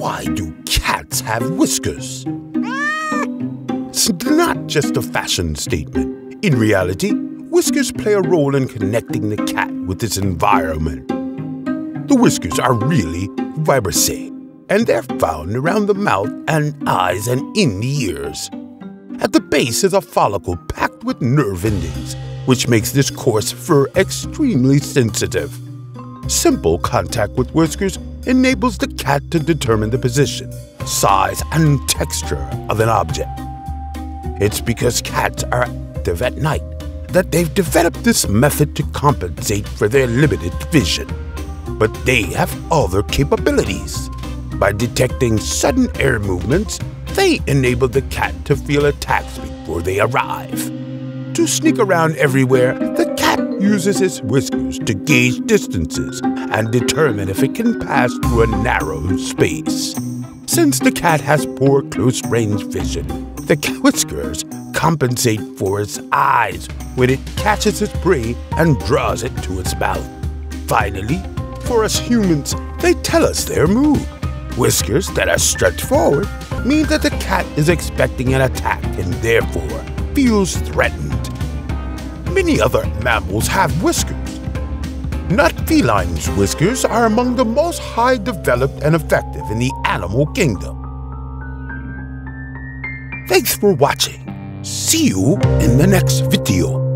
Why do cats have whiskers? It's not just a fashion statement. In reality, whiskers play a role in connecting the cat with its environment. The whiskers are really vibrissae, and they're found around the mouth and eyes and in the ears. At the base is a follicle packed with nerve endings, which makes this coarse fur extremely sensitive. Simple contact with whiskers enables the cat to determine the position, size, and texture of an object. It's because cats are active at night that they've developed this method to compensate for their limited vision. But they have other capabilities. By detecting sudden air movements, they enable the cat to feel attacks before they arrive. To sneak around everywhere, the cat uses its whiskers to gauge distances and determine if it can pass through a narrow space. Since the cat has poor close-range vision, the whiskers compensate for its eyes when it catches its prey and draws it to its mouth. Finally, for us humans, they tell us their mood. Whiskers that are stretched forward mean that the cat is expecting an attack and therefore feels threatened. Many other mammals have whiskers. Not felines' whiskers are among the most high developed and effective in the animal kingdom. Thanks for watching. See you in the next video.